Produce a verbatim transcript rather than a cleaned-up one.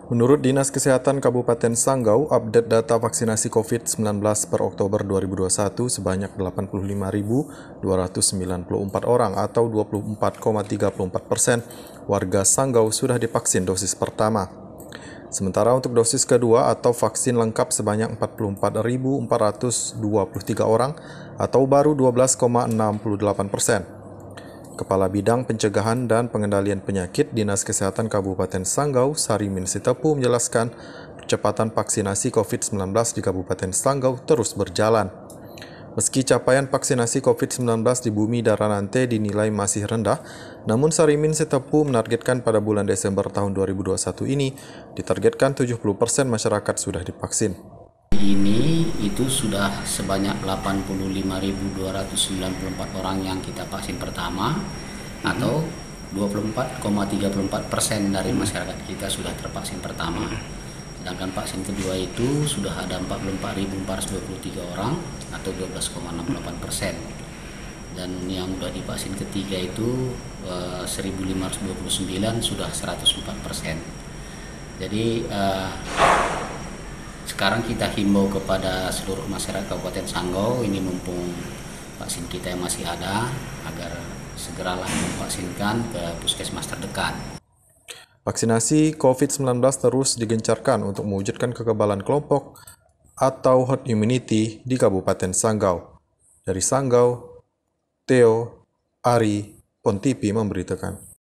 Menurut Dinas Kesehatan Kabupaten Sanggau, update data vaksinasi covid sembilan belas per Oktober dua ribu dua puluh satu sebanyak delapan puluh lima ribu dua ratus sembilan puluh empat orang atau dua puluh empat koma tiga empat persen warga Sanggau sudah divaksin dosis pertama. Sementara untuk dosis kedua atau vaksin lengkap sebanyak empat puluh empat ribu empat ratus dua puluh tiga orang atau baru dua belas koma enam delapan persen. Kepala Bidang Pencegahan dan Pengendalian Penyakit Dinas Kesehatan Kabupaten Sanggau, Sarimin Sitepu menjelaskan percepatan vaksinasi covid sembilan belas di Kabupaten Sanggau terus berjalan. Meski capaian vaksinasi covid sembilan belas di Bumi Daranante dinilai masih rendah, namun Sarimin Sitepu menargetkan pada bulan Desember tahun dua ribu dua puluh satu ini ditargetkan tujuh puluh persen masyarakat sudah divaksin. Ini itu sudah sebanyak delapan puluh lima ribu dua ratus sembilan puluh empat orang yang kita vaksin pertama, hmm. atau dua puluh empat koma tiga empat persen dari masyarakat kita sudah tervaksin pertama. Sedangkan vaksin kedua itu sudah ada empat puluh empat ribu empat ratus dua puluh tiga orang atau dua belas koma enam delapan persen. Dan yang sudah divaksin ketiga itu eh, seribu lima ratus dua puluh sembilan sudah seratus empat persen. Jadi eh, sekarang kita himbau kepada seluruh masyarakat Kabupaten Sanggau, ini mumpung vaksin kita yang masih ada, agar segeralah memvaksinkan ke puskesmas terdekat. Vaksinasi covid sembilan belas terus digencarkan untuk mewujudkan kekebalan kelompok atau herd immunity di Kabupaten Sanggau. Dari Sanggau, Theo Ari Pontipi memberitakan.